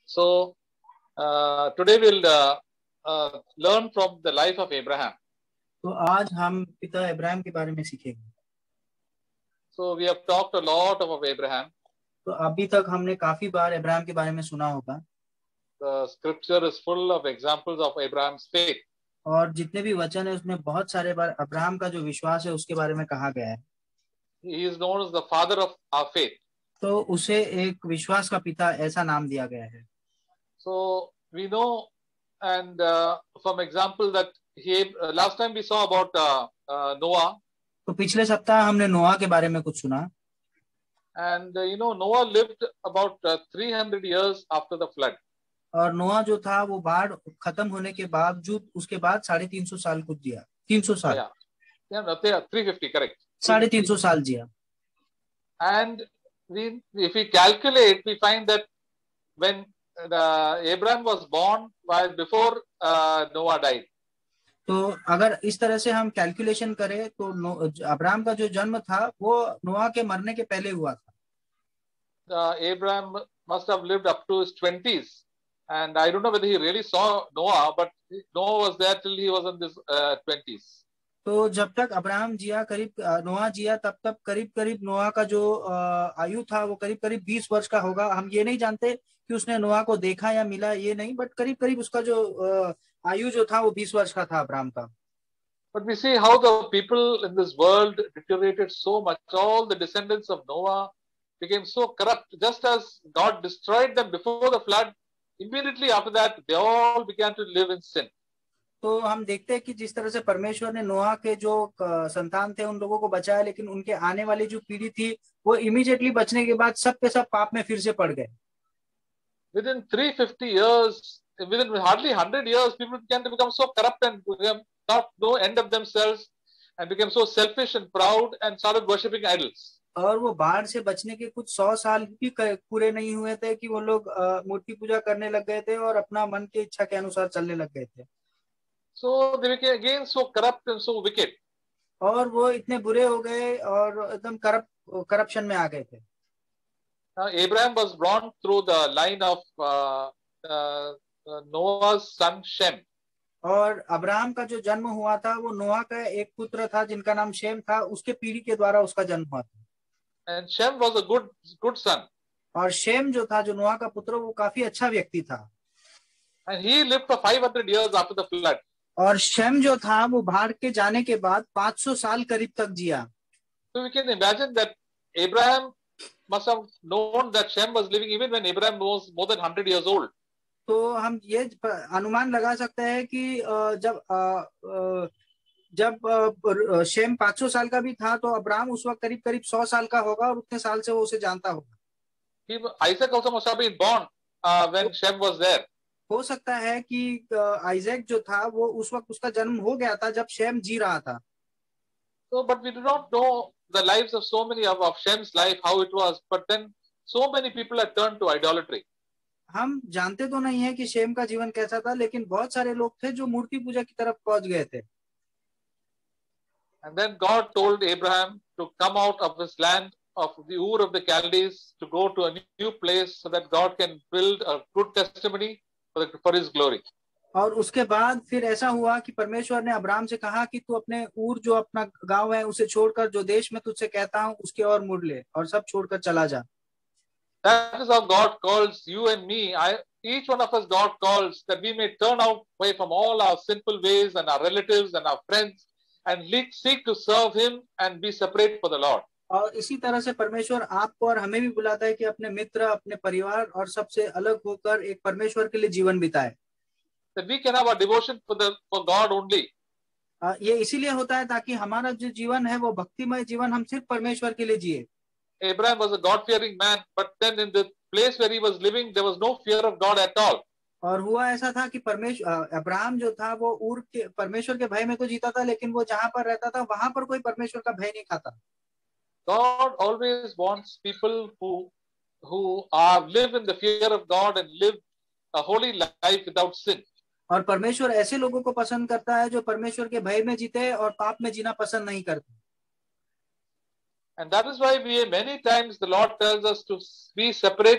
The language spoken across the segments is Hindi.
So today we'll learn from the life of Abraham. तो आज हम पिता इब्राहिम के बारे में सीखेंगे। So we have talked a lot about Abraham. तो अभी तक हमने काफी बार इब्राहिम के बारे में सुना होगा। The scripture is full of examples of Abraham's faith. और जितने भी वचन है उसमें बहुत सारे बार अब्राहम का जो विश्वास है उसके बारे में कहा गया है। He is known as the father of our faith. तो उसे एक विश्वास का पिता ऐसा नाम दिया गया है। So we know, and from example that last time we saw about Noah. तो पिछले सप्ताह हमने नोआ के बारे में कुछ सुना। And Noah lived about 300 years after the flood. और नोआ जो था वो बाढ़ खत्म होने के बावजूद उसके बाद 350 साल कुछ दिया। 300 साल। Yeah, 350, correct. 350 साल जिया। And if we calculate, we find that when Abraham was born, while before Noah died. तो अगर इस तरह से हम कैलकुलेशन करें तो अब्राहम का जो जन्म था वो नोआ के मरने के पहले हुआ था। Abraham must have lived up to his 20s, and I don't know whether he really saw Noah, but Noah was there till he was in his 20s. तो जब तक अब्राहम जिया नोआ जिया तब करीब नोआ का जो आयु था वो करीब 20 वर्ष का होगा। हम ये नहीं जानते कि उसने नोआ को देखा या मिला, ये नहीं, बट करीब उसका जो आयु जो था वो 20 वर्ष का था अब्राहम का। But we see how the people in this world deteriorated so much. All the descendants of Noah became so corrupt. Just as God destroyed them before the flood, immediately after that, they all began to live in sin. तो हम देखते हैं कि जिस तरह से परमेश्वर ने नोआ के जो संतान थे उन लोगों को बचाया, लेकिन उनके आने वाली जो पीढ़ी थी वो इमीडिएटली बचने के बाद सब के सब पाप में फिर से पड़ गए। Within 350 years, within hardly 100 years, people began to become so corrupt and got no end of themselves and became so selfish and proud and started worshipping idols. और वो बाढ़ से बचने के कुछ 100 साल भी पूरे नहीं हुए थे कि वो लोग मूर्ति पूजा करने लग गए थे और अपना मन की इच्छा के अनुसार चलने लग गए थे। So they became again so corrupt and so wicked. और वो इतने बुरे हो गए और एकदम करप्शन में आ गए थे। Abraham was born through the line of Noah's son Shem. और अब्राहम का जो जन्म हुआ था वो नोआ का एक पुत्र था जिनका नाम शेम था, उसके पीढ़ी के द्वारा उसका जन्म हुआ था। And Shem was a good son. और शेम जो था, जो नोआ का पुत्र, वो काफी अच्छा व्यक्ति था। And he lived for 500 years after the flood. और शेम जो था वो बाढ़ के जाने के बाद 500 साल करीब तक जिया। So we can imagine that Abraham must have known that Shem was living even when Abraham was more than 100 years old. तो हम ये अनुमान लगा सकते हैं कि जब शेम 500 साल का भी था तो अब्राहम उस वक्त करीब 100 साल का होगा और उतने साल से वो उसे जानता होगा। Isaac also must have been born when Shem was there. हो सकता है कि आइजैक जो था वो उस वक्त उसका जन्म हो गया था जब शेम जी रहा था। So, but we do not know the lives of so many of Shem's life, how it was. But then so many people had turned to idolatry. हम जानते तो नहीं है कि शेम का जीवन कैसा था, लेकिन बहुत सारे लोग थे जो मूर्ति पूजा की तरफ पहुंच गए थे। And then God told Abraham to come out of his land of the Ur of the Chaldees to go to a new place so that God can build a good testimony for his glory. और उसके बाद फिर ऐसा हुआ कि परमेश्वर ने अब्राहम से कहा कि तू अपने ऊर जो अपना गांव है उसे छोड़कर जो देश में तुझसे कहता हूं उसके और मुड़ ले और सब छोड़कर चला जा। That is how God calls you and me. Each one of us, God calls that we may turn away from all our sinful ways and our relatives and our friends and seek to serve Him and be separate for the Lord. और इसी तरह से परमेश्वर आपको और हमें भी बुलाता है कि अपने मित्र, अपने परिवार और सबसे अलग होकर एक परमेश्वर के लिए जीवन बिताए। That we can have a devotion for God only. ये इसीलिए होता है ताकि हमारा जो जीवन है वो भक्तिमय जीवन हम सिर्फ परमेश्वर के लिए जिए। Abraham was a God-fearing man, but then in the place where he was living, there was no fear of God at all. और हुआ ऐसा था कि अब्राहम जो था वो ऊर के परमेश्वर के भय में तो जीता था, लेकिन वो जहां पर रहता था वहां पर कोई परमेश्वर का भय नहीं खाता। God always wants people who live in the fear of God and live a holy life without sin. और परमेश्वर ऐसे लोगों को पसंद करता है जो परमेश्वर के भय में जीते और पाप में जीना पसंद नहीं करते। And that is why many times the Lord tells us to be separate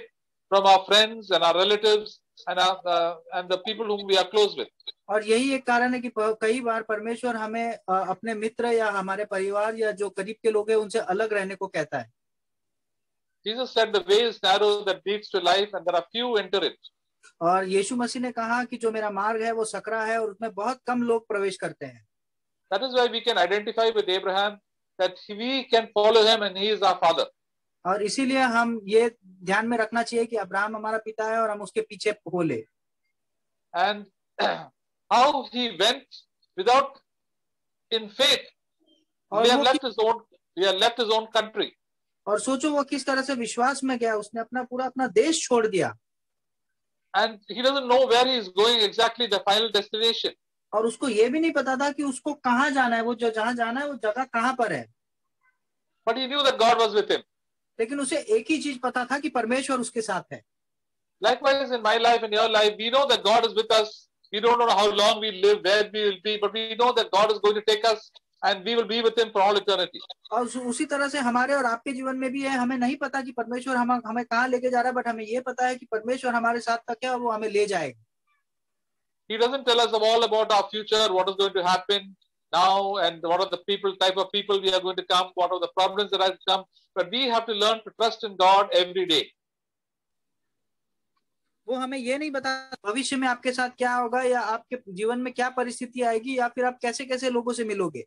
from our friends and our relatives and the people whom we are close with. और यही एक कारण है कि कई बार परमेश्वर हमें अपने मित्र या हमारे परिवार या जो करीब के लोग हैं उनसे अलग रहने को कहता है. Jesus said the way is narrow that leads to life and there are few enter it. और यीशु मसीह ने कहा कि जो मेरा मार्ग है वो सकरा है और उसमें बहुत कम लोग प्रवेश करते हैं. That is why we can identify with Abraham that we can follow him and he is our father. और इसीलिए हम ये ध्यान में रखना चाहिए कि अब्राहम हमारा पिता है और हम उसके पीछे हो ले. And how he went without in faith. He had left his own country. और सोचो वो किस तरह से विश्वास में गया. उसने अपना देश छोड़ दिया. And he doesn't know where he is going exactly, the final destination. और उसको ये भी नहीं पता था कि उसको कहाँ जाना है. वो जो जहाँ जाना है वो जगह कहाँ पर है. But he knew that God was with him. लेकिन उसे एक ही चीज पता था कि परमेश्वर उसके साथ है. Likewise in my life and your life, we know that God is with us. We don't know how long we live, where we will be, but we know that God is going to take us and we will be with him for all eternity. और उसी तरह से हमारे और आपके जीवन में भी है. हमें नहीं पता कि परमेश्वर हमें कहाँ लेके जा रहा है, बट हमें ये पता है कि परमेश्वर हमारे साथ तक है और वो हमें ले जाएगा. He doesn't tell us all about our future, what is going to happen now and what are the type of people we are going to come, what are the problems that are to come, but we have to learn to trust in God every day. वो हमें ये नहीं बता भविष्य में आपके साथ क्या होगा या आपके जीवन में क्या परिस्थिति आएगी या फिर आप कैसे कैसे लोगों से मिलोगे.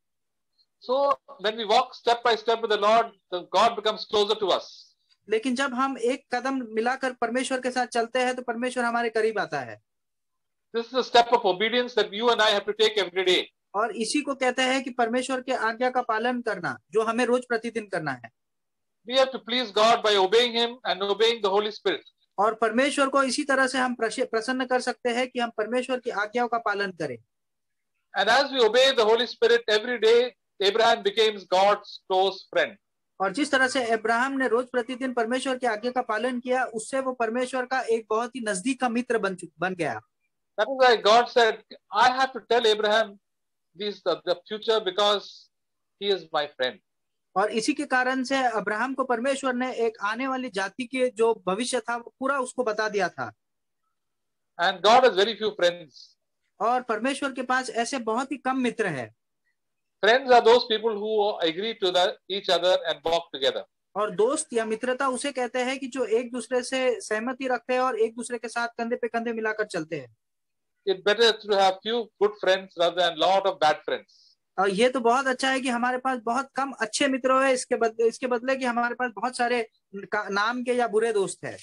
So when we walk step by step with the Lord, God becomes closer to us. लेकिन जब हम एक कदम मिलाकर परमेश्वर के साथ चलते हैं तो परमेश्वर हमारे करीब आता है. This is a step of obedience that you and I have to take every day. और इसी को कहते हैं कि परमेश्वर के आज्ञा का पालन करना, जो हमें रोज प्रतिदिन करना है. We have to please God by obeying him and obeying the Holy Spirit. और परमेश्वर को इसी तरह से हम प्रसन्न कर सकते हैं कि हम परमेश्वर की आज्ञाओं का पालन करें. And as we obey the Holy Spirit every day, Abraham becomes God's close friend. और जिस तरह से अब्राहम ने रोज प्रतिदिन परमेश्वर की आज्ञा का पालन किया, उससे वो परमेश्वर का एक बहुत ही नजदीक का मित्र बन गया. That is why God said, I have to tell Abraham the future because he is my friend. और इसी के कारण से अब्राहम को परमेश्वर ने एक आने वाली जाति के जो भविष्य था वो पूरा उसको बता दिया था. And God has very few friends. और परमेश्वर के पास ऐसे बहुत ही कम मित्र हैं. Friends are those people who agree to each other and walk together. और दोस्त या मित्रता उसे कहते हैं कि जो एक दूसरे से सहमति रखते हैं और एक दूसरे के साथ कंधे पे कंधे मिलाकर चलते हैं. It's better to have few good friends rather than lot of bad friends. और ये तो बहुत अच्छा है कि हमारे पास बहुत कम अच्छे मित्र हैं, इसके बदले कि हमारे पास बहुत सारे नाम के या बुरे दोस्त हैं.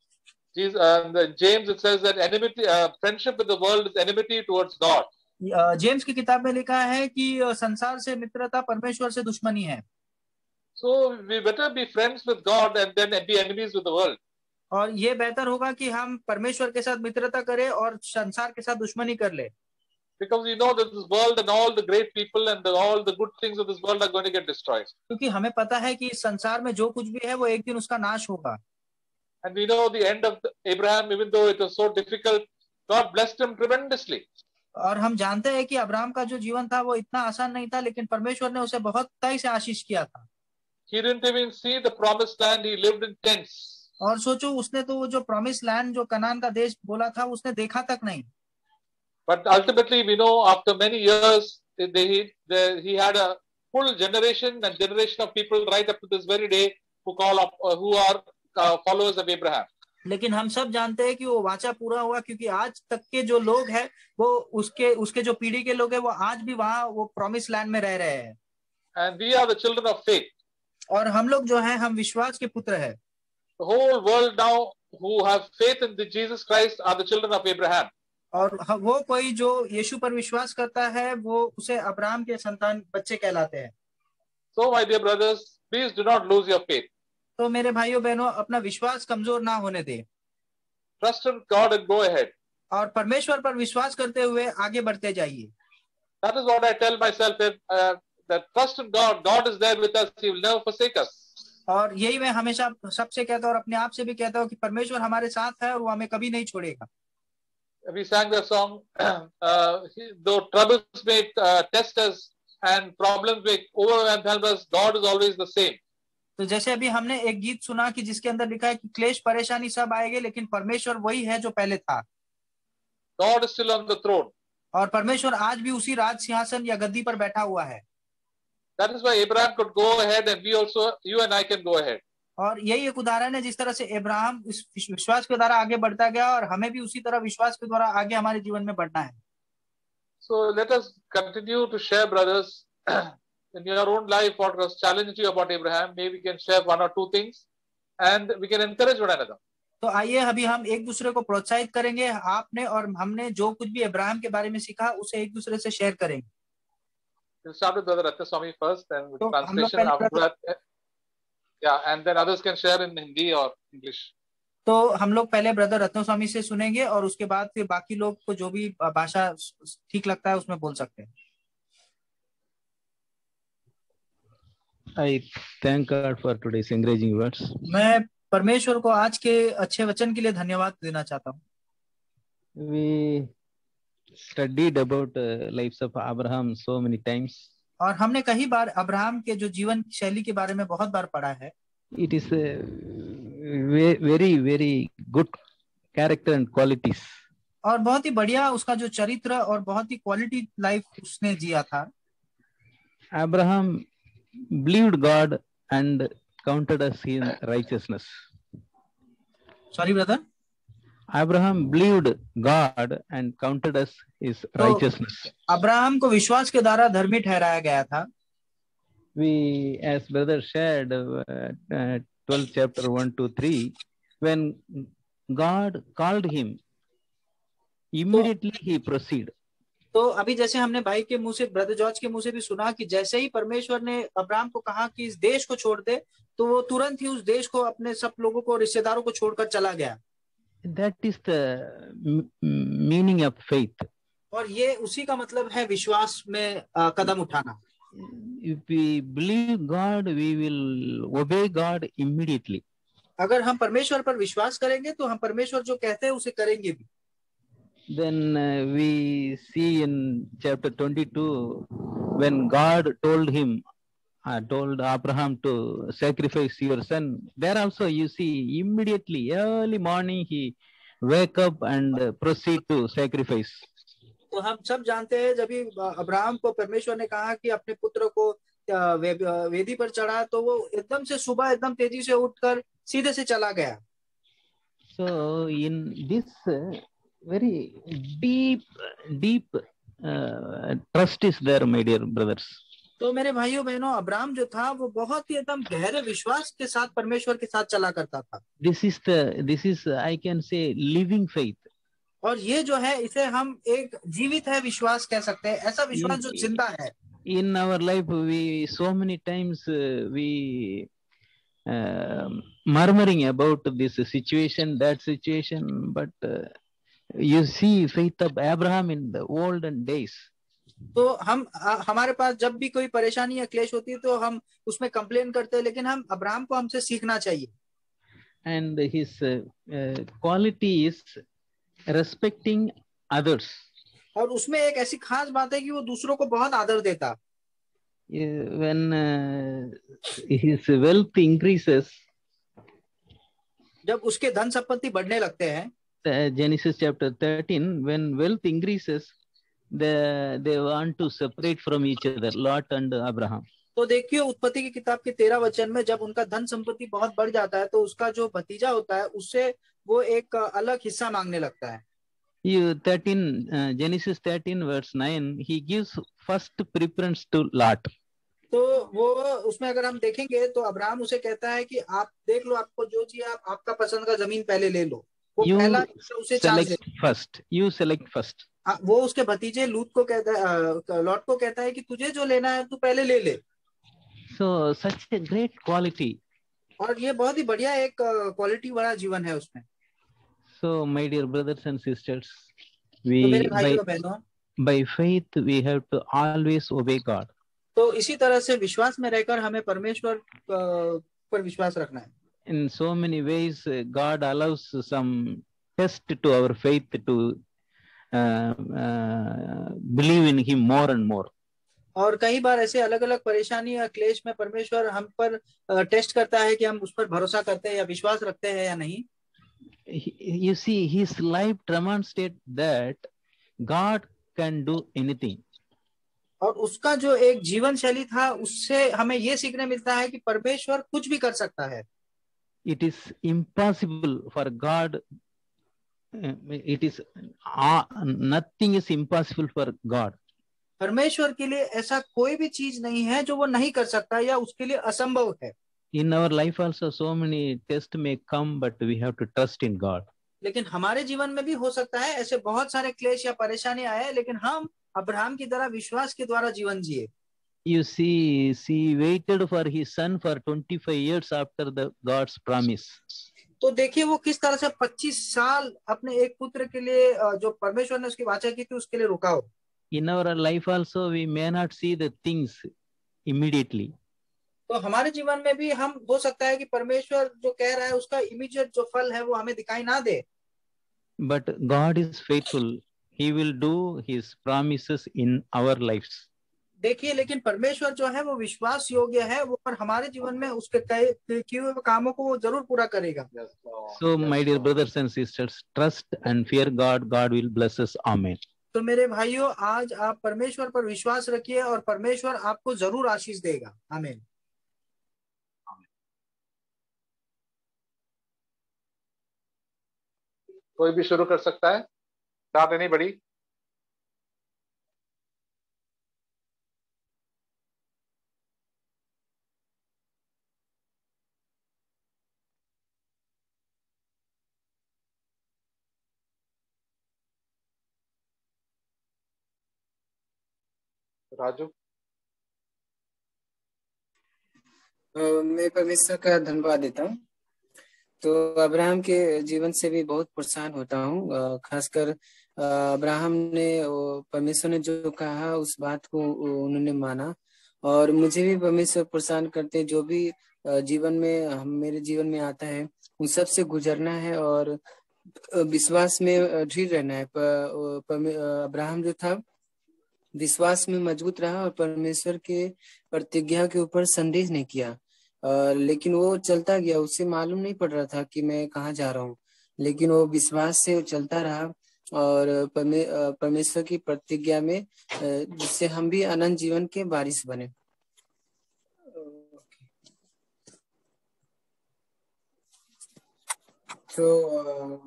James it says that enmity, friendship with the world is enmity towards God. James की किताब में लिखा है कि संसार से मित्रता परमेश्वर से दुश्मनी है. So we better be friends with God and then be enemies with the world. और ये बेहतर होगा कि हम परमेश्वर के साथ मित्रता करें और संसार के साथ दुश्मनी कर ले. Because we know that this world and all the great people and all the good things of this world are going to get destroyed. क्योंकि हमें पता है कि इस संसार में जो कुछ भी है वो एक दिन उसका नाश होगा. And we know the end of Abraham, even though it was so difficult, God blessed him tremendously. और हम जानते हैं कि अब्राहम का जो जीवन था वो इतना आसान नहीं था, लेकिन परमेश्वर ने उसे बहुत तय से आशीष किया था. He didn't even see the promised land. He lived in tents. और सोचो उसने तो वो जो प्रॉमिस लैंड जो कनान का देश बोला था उसने देखा तक नहीं. But ultimately we know after many years he had a full generation of people right up to this very day who are followers of Abraham. लेकिन हम सब जानते हैं कि वो वाचा पूरा हुआ, क्योंकि आज तक के जो लोग हैं वो उसके जो पीढ़ी के लोग हैं वो आज भी वहाँ वो प्रॉमिस लैंड में रह रहे हैं. And we are the children of faith. और हम लोग जो हैं हम विश्वास के पुत्र हैं. The whole world now who have faith in Jesus Christ are the children of Abraham. और वो कोई जो यीशु पर विश्वास करता है वो उसे अब्राहम के संतान बच्चे कहलाते हैं. So my dear brothers, please do not lose your faith. तो मेरे भाइयों बहनों अपना विश्वास कमजोर ना होने दे. Trust in God and go ahead. और परमेश्वर पर विश्वास करते हुए आगे बढ़ते जाइए. That is what I tell myself, that trust in God. God is there with us. He will never forsake us. और यही मैं हमेशा सबसे कहता हूँ और अपने आप से भी कहता हूँ कि परमेश्वर हमारे साथ है और वो हमें कभी नहीं छोड़ेगा. We sang the song, though troubles may test us and problems may overwhelm us, God is always the same. तो जैसे अभी हमने एक गीत सुना कि जिसके अंदर लिखा है कि क्लेश परेशानी सब आएंगे, लेकिन परमेश्वर वही है जो पहले था, God is still on the throne. और परमेश्वर आज भी उसी राज सिंहासन या गद्दी पर बैठा हुआ है। That is why Abraham could go ahead, and we also, you and I can go ahead. और यही एक उदाहरण है जिस तरह से अब्राहम इस विश्वास के द्वारा आगे बढ़ता गया, और हमें भी उसी तरह विश्वास के द्वारा आगे हमारे जीवन में बढ़ना है। So let us continue to share, brothers, in your own life what was challenging you about Abraham. Maybe we can share one or two things, and we can encourage one another. तो आइए अभी हम एक दूसरे को प्रोत्साहित करेंगे। आपने और हमने जो कुछ भी अब्राहम के बारे में सीखा उसे एक दूसरे से शेयर करेंगे। We'll start with Brother Rathaswamy first, and with तो हम लोग translation after पहले that. Yeah, and then others can share in Hindi or English. तो हम लोग पहले ब्रदर रत्न स्वामी से सुनेंगे, और उसके बाद फिर बाकी लोग को जो भी भाषा ठीक लगता है उसमें बोल सकते हैं। I thank God for today's encouraging words. मैं परमेश्वर को आज के अच्छे वचन के लिए धन्यवाद देना चाहता हूँ। We studied about lives of Abraham so many times. और हमने कई बार अब्राहम के जो जीवन शैली के बारे में बहुत बार पढ़ा है। It is a very, very good character and qualities. और बहुत ही बढ़िया उसका जो चरित्र और बहुत ही क्वालिटी लाइफ उसने जिया था। Abraham believed God and counted us in righteousness. Sorry brother. Abraham believed God and counted us his righteousness. Abraham को विश्वास के द्वारा धर्मी ठहराया गया था। We, as brother shared, 12th chapter 1 to 3, when God called him, immediately he proceeded. तो अभी जैसे हमने भाई के मुंह से, ब्रदर जॉर्ज के मुंह से भी सुना कि जैसे ही परमेश्वर ने अब्राहम को कहा कि इस देश को छोड़ दे, तो वो तुरंत ही उस देश को, अपने सब लोगों को, रिश्तेदारों को छोड़कर चला गया। That is the meaning of faith. और ये उसी का मतलब है विश्वास में कदम उठाना। If we believe God, we will obey God immediately. अगर हम परमेश्वर पर विश्वास करेंगे तो हम परमेश्वर जो कहते हैं उसे करेंगे भी। Then we see in chapter 22, when God told Abraham to sacrifice your son, there also you see immediately early morning he wake up and proceed to sacrifice. तो हम सब जानते हैं जब अब्राहम को परमेश्वर ने कहा कि अपने पुत्र को वेदी पर चढ़ा, तो वो एकदम से सुबह एकदम तेजी से उठकर सीधे से चला गया। So in this very deep trust is there, my dear brothers. तो मेरे भाइयों बहनों, अब्राहम जो था वो बहुत ही एकदम गहरे विश्वास के साथ परमेश्वर के साथ चला करता था। This is I can say living faith. और ये जो है इसे हम एक जीवित है विश्वास कह सकते हैं, ऐसा विश्वास जो जिंदा है। In our life, we so many times we murmuring about this situation, that situation, but you see faith of Abraham in the olden days. तो हमारे पास जब भी कोई परेशानी या क्लेश होती है तो हम उसमें कंप्लेन करते हैं, लेकिन हम अब्राहम को हमसे सीखना चाहिए। And his quality is respecting others. और उसमें एक ऐसी खास बात है कि वो दूसरों को बहुत आदर देता। When his wealth increases, जब उसके धन संपत्ति बढ़ने लगते हैं, Genesis chapter 13, when wealth increases, they want to separate from each other, Lot and Abraham. तो देखिए उत्पत्ति की किताब के 13 वचन में जब उनका धन संपत्ति बहुत बढ़ जाता है तो उसका जो भतीजा होता है उससे वो एक अलग हिस्सा मांगने लगता है। Genesis 13 verse 9, he gives first preference to Lot. तो वो उसमें अगर हम देखेंगे तो अब्राहम उसे कहता है कि आप देख लो, आपको जो चाहिए आपका पसंद का जमीन पहले ले लो। वो पहला उसे select first. You select first. वो उसके भतीजे लूत को कहता है, लॉट को कहता है कि तुझे जो लेना है तू पहले ले ले। So such a great quality. और ये बहुत ही बढ़िया एक क्वालिटी वाला जीवन है उसमें। So my dear brothers and sisters, by faith we have to always obey God. तो इसी तरह से विश्वास में रहकर हमें परमेश्वर पर विश्वास रखना है। In so many ways, God allows some test to our faith to believe in Him more and more. और कई बार ऐसे अलग अलग परेशानी या क्लेश में परमेश्वर हम पर टेस्ट करता है कि हम उस पर भरोसा करते हैं या विश्वास रखते हैं या नहीं। You see, his life demonstrates that God can do anything. और उसका जो एक जीवन शैली था उससे हमें ये सीखने मिलता है कि परमेश्वर कुछ भी कर सकता है। It is impossible for God. It is nothing is impossible for God. परमेश्वर के लिए ऐसा कोई भी चीज नहीं है जो वो नहीं कर सकता या उसके लिए असंभव है। In our life also so many tests may come, but we have to trust in God. लेकिन हमारे जीवन में भी हो सकता है ऐसे बहुत सारे क्लेश या परेशानी आए, लेकिन हम अब्राहम की तरह विश्वास के द्वारा जीवन जिए। You see, he waited for his son for 25 years after the God's promise. तो देखिए वो किस तरह से 25 साल अपने एक पुत्र के लिए जो परमेश्वर ने उसकी वाचा की थी उसके लिए रुका हो। In our life also we may not see the things immediately. तो हमारे जीवन में भी हम हो सकता है कि परमेश्वर जो कह रहा है उसका इमीडिएट जो फल है वो हमें दिखाई ना दे। But God is faithful. He will do his promises in our lives. देखिए लेकिन परमेश्वर जो है वो विश्वास योग्य है, वो पर हमारे जीवन में उसके किए हुए कामों को वो जरूर पूरा करेगा। So my dear brothers and sisters, trust and fear God. God will bless us. Amen. तो मेरे भाइयों, आज आप परमेश्वर पर विश्वास रखिए और परमेश्वर आपको जरूर आशीष देगा। आमीन। कोई भी शुरू कर सकता है, चाह देनी बड़ी। राजू। मैं परमेश्वर का धन्यवाद देता हूँ। तो अब्राहम के जीवन से भी बहुत परेशान होता हूँ। खासकर अब्राहम ने परमेश्वर ने जो कहा उस बात को उन्होंने माना, और मुझे भी परमेश्वर परेशान करते जो भी जीवन में मेरे जीवन में आता है उन सब से गुजरना है और विश्वास में दृढ़ रहना है। अब्राहम जो था विश्वास में मजबूत रहा और परमेश्वर के प्रतिज्ञा के ऊपर संदेह नहीं किया, लेकिन वो चलता गया। उसे मालूम नहीं पड़ रहा था कि मैं कहाँ जा रहा हूँ, लेकिन वो विश्वास से चलता रहा और परमेश्वर की प्रतिज्ञा में, जिससे हम भी अनंत जीवन के वारिस बने। तो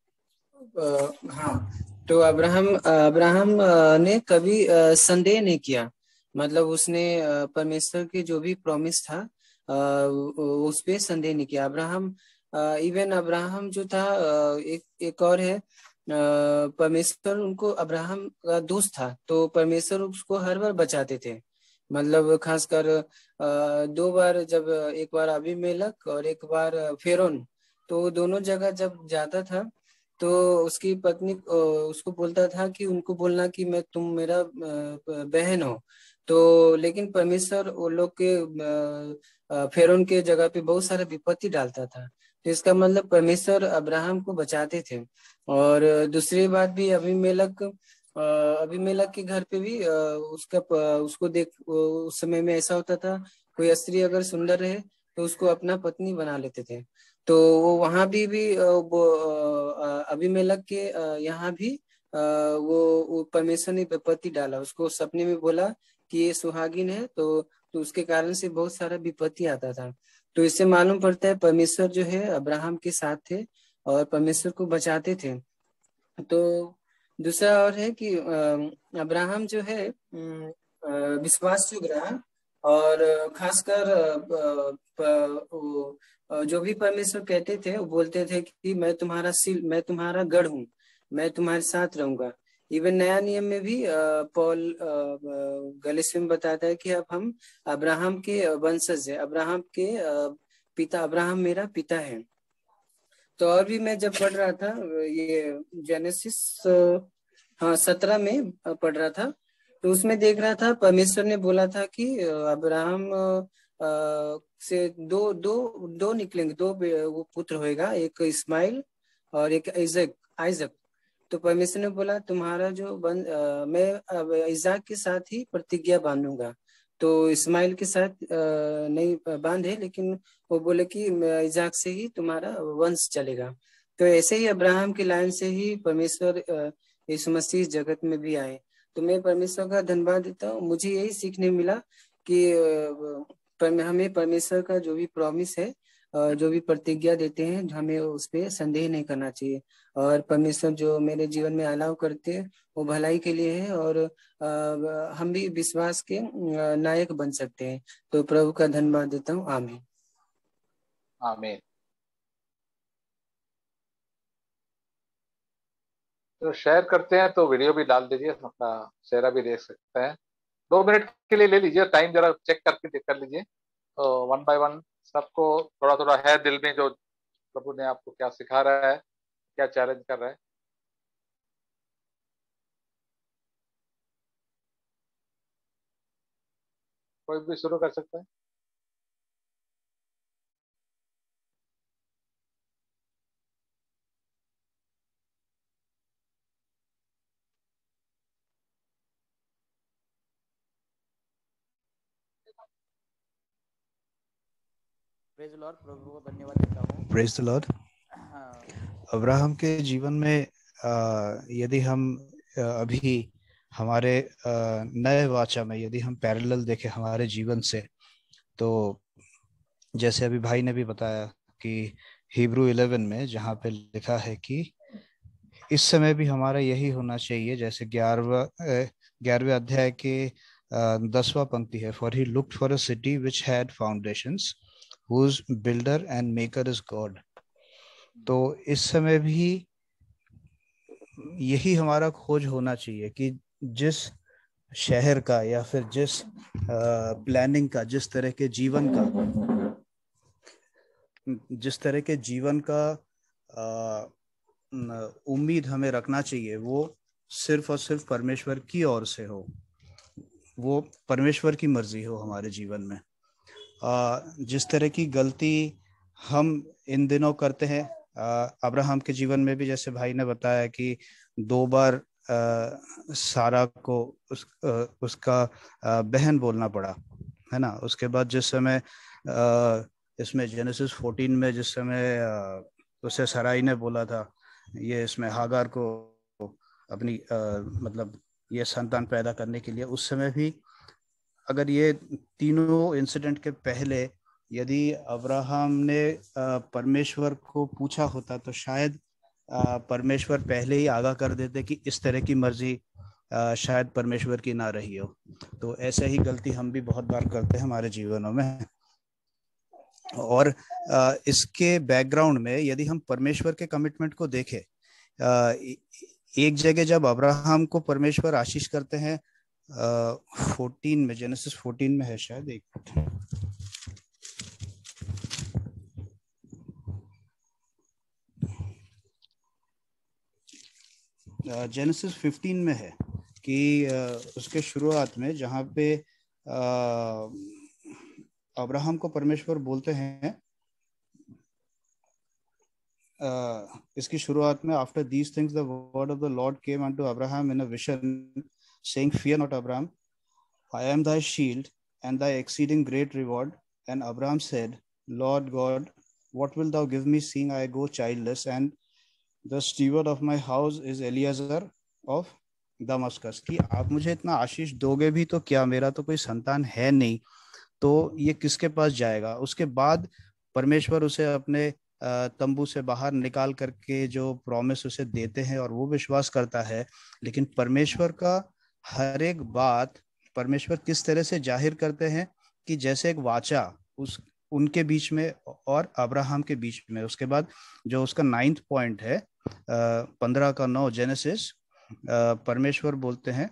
हाँ, तो अब्राहम ने कभी संदेह नहीं किया। मतलब उसने परमेश्वर के जो भी प्रॉमिस था उस पे संदेह नहीं किया। इवन अब्राहम जो था, एक और है, परमेश्वर उनको अब्राहम का दोस्त था, तो परमेश्वर उसको हर बार बचाते थे। मतलब खासकर 2 बार, जब एक बार अबीमेलेक और एक बार फिरौन, तो दोनों जगह जब जाता था तो उसकी पत्नी उसको बोलता था कि उनको बोलना कि मैं तुम मेरा बहन हो। तो लेकिन परमेश्वर वो लोग के फिरौन के जगह पे बहुत सारा विपत्ति डालता था। तो इसका मतलब परमेश्वर अब्राहम को बचाते थे। और दूसरी बात भी, अबीमेलेक के घर पे भी उसको देख उस समय में ऐसा होता था, कोई स्त्री अगर सुंदर रहे तो उसको अपना पत्नी बना लेते थे। तो वो वहां भी अबीमेलेक के यहाँ भी वो परमेश्वर ने विपत्ति डाला। उसको सपने में बोला कि ये सुहागिन है, तो उसके कारण से बहुत सारा विपत्ति आता था। तो इससे मालूम पड़ता है परमेश्वर जो है अब्राहम के साथ थे और परमेश्वर को बचाते थे। तो दूसरा और है कि अब्राहम जो है विश्वास युक्त रहा, और खासकर जो भी परमेश्वर कहते थे वो बोलते थे कि मैं तुम्हारा गढ़ हूँ, मैं तुम्हारे साथ रहूंगा। इवन नया नियम में भी पौल गलातियों में बताता है कि अब हम अब्राहम के वंशज है, अब्राहम के पिता, अब्राहम मेरा पिता है। तो और भी मैं जब पढ़ रहा था ये जेनेसिस 17 में पढ़ रहा था, तो उसमें देख रहा था परमेश्वर ने बोला था कि अब्राहम से दो निकलेंगे, वो पुत्र होएगा, एक इस्माइल और एक आइजक। तो परमेश्वर ने बोला तुम्हारा जो मैं अब इसाक के साथ ही प्रतिज्ञा बांधूंगा। तो इस्माइल के साथ नहीं बांधे, लेकिन वो बोले कि इसाक से ही तुम्हारा वंश चलेगा। तो ऐसे ही अब्राहम की लाइन से ही परमेश्वर यीशु मसीह इस जगत में भी आए। तो मैं परमेश्वर का धन्यवाद देता हूँ। मुझे यही सीखने मिला कि हमें परमेश्वर का जो भी प्रॉमिस है, जो भी प्रतिज्ञा देते हैं, हमें उस पर संदेह नहीं करना चाहिए। और परमेश्वर जो मेरे जीवन में अलाउ करते हैं वो भलाई के लिए है, और हम भी विश्वास के नायक बन सकते हैं। तो प्रभु का धन्यवाद देता हूँ। आमीन। आमीन। तो शेयर करते हैं तो वीडियो भी डाल दीजिए, अपना चेहरा भी देख सकते हैं। 2 मिनट के लिए ले लीजिए टाइम, जरा चेक करके चेक कर लीजिए। तो 1 बाय 1 सबको थोड़ा थोड़ा है दिल में, जो प्रभु ने आपको क्या सिखा रहा है, क्या चैलेंज कर रहा है। कोई भी शुरू कर सकता है। Praise the Lord. प्रभु को धन्यवाद देता हूँ। Praise the Lord. अब्राहम के जीवन में यदि हम अभी हमारे नए वाचा में यदि हम पैरेलल देखें हमारे जीवन से, तो जैसे अभी भाई ने भी बताया कि हिब्रू 11 में जहाँ पे लिखा है कि इस समय भी हमारा यही होना चाहिए, जैसे 11वें अध्याय के 10वां पंक्ति है, for he looked for a city which had foundations whose builder and maker is God। तो इस समय भी यही हमारा खोज होना चाहिए कि जिस शहर का या फिर जिस प्लानिंग का, जिस तरह के जीवन का उम्मीद हमें रखना चाहिए, वो सिर्फ और सिर्फ परमेश्वर की ओर से हो, वो परमेश्वर की मर्जी हो हमारे जीवन में। जिस तरह की गलती हम इन दिनों करते हैं, अब्राहम के जीवन में भी जैसे भाई ने बताया कि 2 बार सारा को उसका बहन बोलना पड़ा, है ना। उसके बाद जिस समय इसमें जेनेसिस 14 में जिस समय उसे सराई ने बोला था ये इसमें हागार को अपनी मतलब ये संतान पैदा करने के लिए, उस समय भी अगर ये तीनों इंसिडेंट के पहले यदि अब्राहम ने परमेश्वर को पूछा होता तो शायद परमेश्वर पहले ही आगाह कर देते कि इस तरह की मर्जी शायद परमेश्वर की ना रही हो। तो ऐसे ही गलती हम भी बहुत बार करते हैं हमारे जीवनों में। और इसके बैकग्राउंड में यदि हम परमेश्वर के कमिटमेंट को देखें, एक जगह जब अब्राहम को परमेश्वर आशीष करते हैं 14 में, जेनेसिस 14 में है शायद, एक जेनेसिस 15 में है कि उसके शुरुआत में जहाँ पे अब्राहम को परमेश्वर बोलते हैं, इसकी शुरुआत में after these things the word of the Lord came unto Abraham in a vision saying, fear not, Abraham, I am thy shield and thy exceeding great reward. And Abraham said, Lord God, what wilt thou give me, seeing I go childless, and the steward of my house is Eliezer of Damascus। कि आप मुझे इतना आशीष दोगे भी तो क्या, मेरा तो कोई संतान है नहीं, तो ये किसके पास जाएगा। उसके बाद परमेश्वर उसे अपने तंबू से बाहर निकाल करके जो प्रॉमिस उसे देते हैं और वो विश्वास करता है। लेकिन परमेश्वर का हर एक बात परमेश्वर किस तरह से जाहिर करते हैं कि जैसे एक वाचा उनके बीच में और अब्राहम के बीच में। उसके बाद जो उसका 9th पॉइंट है 15:9 जेनेसिस, परमेश्वर बोलते हैं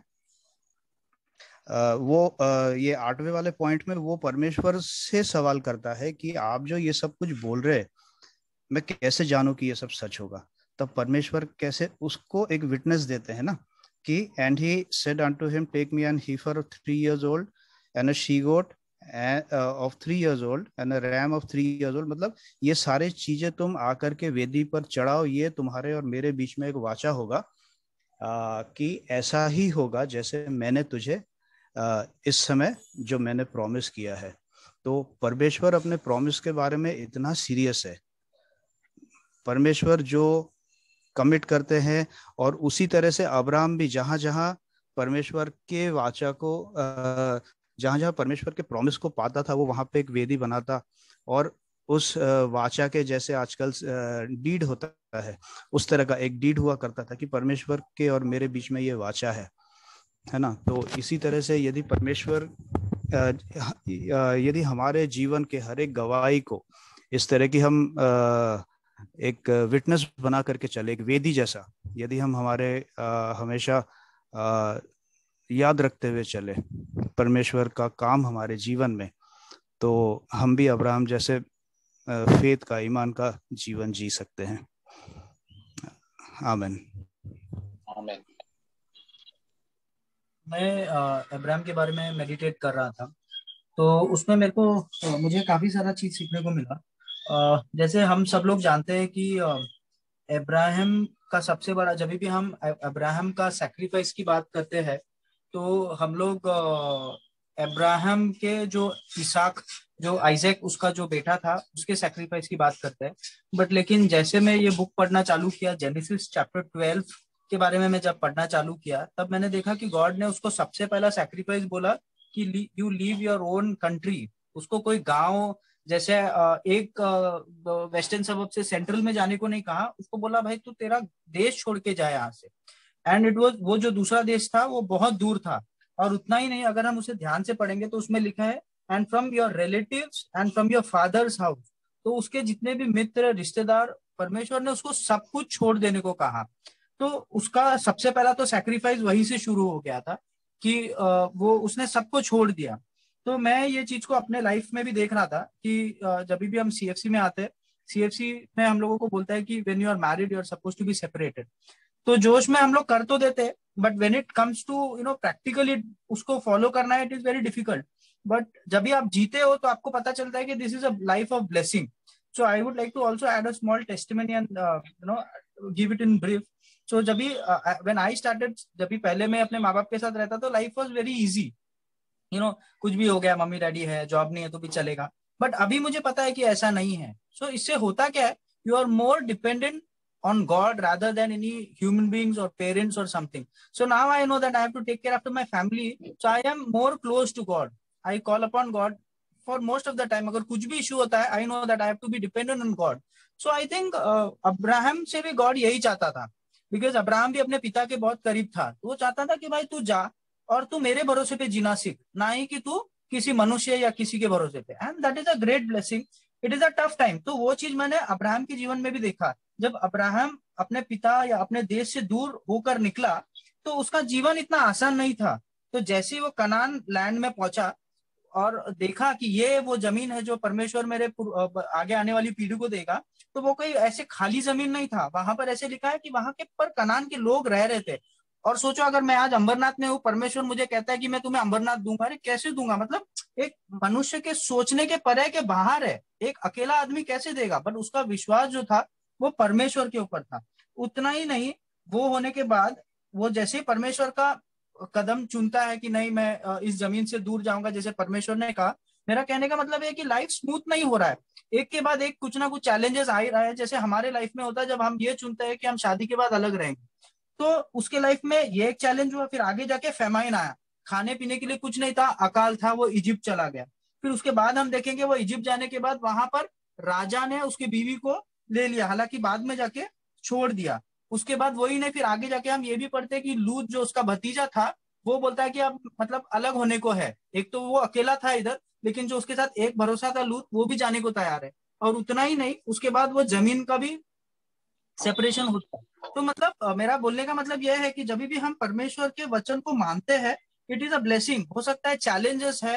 वो ये 8वें वाले पॉइंट में वो परमेश्वर से सवाल करता है कि आप जो ये सब कुछ बोल रहे, मैं कैसे जानूं कि ये सब सच होगा। तब परमेश्वर कैसे उसको एक विटनेस देते हैं ना कि and he said unto him, take me an heifer of 3 years old and a she goat of 3 years old and a ram of 3 years old। मतलब ये सारे चीजें तुम आकर के वेदी पर चढ़ाओ, ये तुम्हारे और मेरे बीच में एक वाचा होगा कि ऐसा ही होगा जैसे मैंने तुझे इस समय जो मैंने प्रॉमिस किया है। तो परमेश्वर अपने प्रॉमिस के बारे में इतना सीरियस है। परमेश्वर जो कमिट करते हैं, और उसी तरह से अब्राहम भी जहां जहां परमेश्वर के वाचा को जहां जहां परमेश्वर के प्रॉमिस को पाता था, वो वहां पे एक वेदी बनाता, और उस वाचा के जैसे आजकल डीड होता है, उस तरह का एक डीड हुआ करता था कि परमेश्वर के और मेरे बीच में ये वाचा है ना। तो इसी तरह से यदि परमेश्वर यदि हमारे जीवन के हर एक गवाही को इस तरह की हम एक विटनेस बना करके चले, एक वेदी जैसा यदि हम हमारे हमेशा याद रखते हुए चले परमेश्वर का काम हमारे जीवन में, तो हम भी अब्राहम जैसे फेथ का, ईमान का जीवन जी सकते हैं। आमीन। आमीन। मैं अब्राहम के बारे में मेडिटेट कर रहा था, तो उसमें मेरे को मुझे काफी सारा चीज सीखने को मिला। जैसे हम सब लोग जानते हैं कि अब्राहम का सबसे बड़ा, जब भी हम अब्राहम का सैक्रिफाइस की बात करते हैं तो हम लोग अब्राहम के जो इसाक, जो आइजैक उसका जो बेटा था, उसके सैक्रिफाइस की बात करते हैं। बट लेकिन जैसे मैं ये बुक पढ़ना चालू किया, जेनेसिस चैप्टर 12 के बारे में मैं जब पढ़ना चालू किया, तब मैंने देखा कि गॉड ने उसको सबसे पहला सैक्रिफाइस बोला कि you leave your own country. उसको कोई गांव जैसे एक वेस्टर्न सबब से सेंट्रल में जाने को नहीं कहा, उसको बोला भाई तू तेरा देश छोड़ के जाए यहाँ से। एंड इट वाज, वो जो दूसरा देश था वो बहुत दूर था। और उतना ही नहीं, अगर हम उसे ध्यान से पढ़ेंगे तो उसमें लिखा है and from your relatives and from your father's house. तो उसके जितने भी मित्र, रिश्तेदार, परमेश्वर ने उसको सब कुछ छोड़ देने को कहा। तो उसका सबसे पहला तो सैक्रिफाइस वहीं से शुरू हो गया था कि वो उसने सबको छोड़ दिया। तो मैं ये चीज को अपने लाइफ में भी देख रहा था कि जब भी हम सीएफसी में आते हैं, सीएफसी में हम लोगों को बोलता है कि when you are married you are suppose to be separated. तो जोश में हम लोग कर तो देते, but when it comes to practically उसको फॉलो करना है, it is very difficult. But जब भी आप जीते हो तो आपको पता चलता है कि this is a life of blessing. So I would like to also add a small testimony and give it in brief. So जब भी व्हेन आई स्टार्टेड, जब भी पहले मैं अपने माँ बाप के साथ रहता तो लाइफ वॉज वेरी इजी। कुछ भी हो गया, मम्मी डैडी है, जॉब नहीं है तो भी चलेगा। बट अभी मुझे पता है कि ऐसा नहीं है। सो इससे होता क्या है, you are more dependent on God rather than any human beings or parents or something. So now I know that I have to take care after my family. So I am more close to God. I call upon God for most of the time. अगर कुछ भी इशू होता है, I know that I have to be dependent on God. So I think Abraham से भी God यही चाहता था, because अब्राहम भी अपने पिता के बहुत करीब था। वो चाहता था कि भाई तू जा और तू मेरे भरोसे पे जीना सीख, ना ही कि तू किसी मनुष्य या किसी के भरोसे पे। And that is a great blessing. It is a tough time. तो वो चीज मैंने अब्राहम के जीवन में भी देखा। जब अब्राहम अपने पिता या अपने देश से दूर होकर निकला तो उसका जीवन इतना आसान नहीं था। तो जैसे ही वो कनान लैंड में पहुंचा और देखा कि ये वो जमीन है जो परमेश्वर मेरे आगे आने वाली पीढ़ी को देगा, तो वो कोई ऐसे खाली जमीन नहीं था। वहां पर ऐसे लिखा है कि वहां के पर कनान के लोग रह रहे थे। और सोचो, अगर मैं आज अंबरनाथ में हूँ, परमेश्वर मुझे कहता है कि मैं तुम्हें अंबरनाथ दूंगा। अरे कैसे दूंगा? मतलब एक मनुष्य के सोचने के परे के बाहर है। एक अकेला आदमी कैसे देगा? बट उसका विश्वास जो था वो परमेश्वर के ऊपर था। उतना ही नहीं, वो होने के बाद वो जैसे परमेश्वर का कदम चुनता है कि नहीं मैं इस जमीन से दूर जाऊंगा, जैसे परमेश्वर ने कहा। मेरा कहने का मतलब है कि लाइफ स्मूथ नहीं हो रहा है, एक के बाद एक कुछ ना कुछ चैलेंजेस आ ही रहा है। जैसे हमारे लाइफ में होता है जब हम ये चुनते हैं कि हम शादी के बाद अलग रहेंगे, तो उसके लाइफ में ये एक चैलेंज हुआ। फिर आगे जाके फेमाइन आया, खाने पीने के लिए कुछ नहीं था, अकाल था, वो इजिप्ट चला गया। फिर उसके बाद हम देखेंगे वो इजिप्ट जाने के बाद वहां पर राजा ने उसकी बीवी को ले लिया, हालांकि बाद में जाके छोड़ दिया। उसके बाद वही नहीं, फिर आगे जाके हम ये भी पढ़ते हैं कि लूत जो उसका भतीजा था, वो बोलता है कि अब मतलब अलग होने को है। एक तो वो अकेला था इधर, लेकिन जो उसके साथ एक भरोसा था लूत, वो भी जाने को तैयार है। और उतना ही नहीं, उसके बाद वो जमीन का भी सेपरेशन होता है। तो मतलब मेरा बोलने का मतलब यह है कि जब भी हम परमेश्वर के वचन को मानते हैं, इट इज अ ब्लेसिंग। हो सकता है चैलेंजेस है,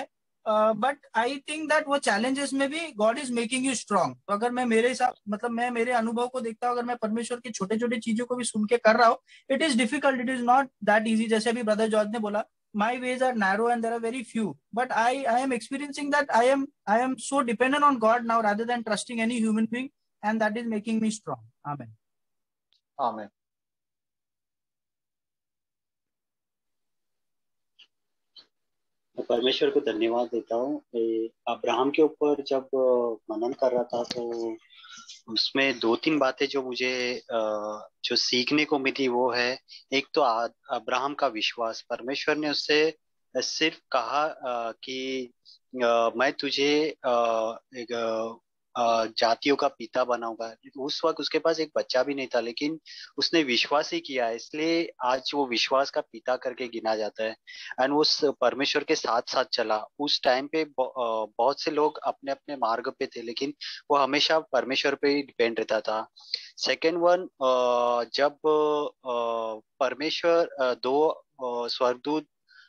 बट आई थिंक दैट वो चैलेंजेस में भी God is making you strong. तो अगर मैं मेरे हिसाब, मतलब मैं मेरे अनुभव को देखता हूँ, अगर मैं परमेश्वर की छोटे छोटे चीजों को भी सुन के कर रहा हूँ, it is difficult, it is not that easy. जैसे अभी ब्रदर जॉर्ज ने बोला, my ways are narrow and there are very few, but I am experiencing that I am so dependent on God now rather than trusting any human being, and that is making me strong. Amen. Amen. परमेश्वर को धन्यवाद देता हूँ। अब्राहम के ऊपर जब मनन कर रहा था तो उसमें दो तीन बातें जो मुझे जो सीखने को मिली वो है, एक तो अब्राहम का विश्वास। परमेश्वर ने उससे सिर्फ कहा कि मैं तुझे एक जातियों का पिता बनाऊंगा। उस वक्त उसके पास एक बच्चा भी नहीं था, लेकिन उसने विश्वास ही किया, इसलिए आज वो विश्वास का पिता करके गिना जाता है। एंड वो परमेश्वर के साथ साथ चला। उस टाइम पे बहुत से लोग अपने अपने मार्ग पे थे, लेकिन वो हमेशा परमेश्वर पे ही डिपेंड रहता था। सेकेंड वन, जब परमेश्वर दो स्वर्गदूत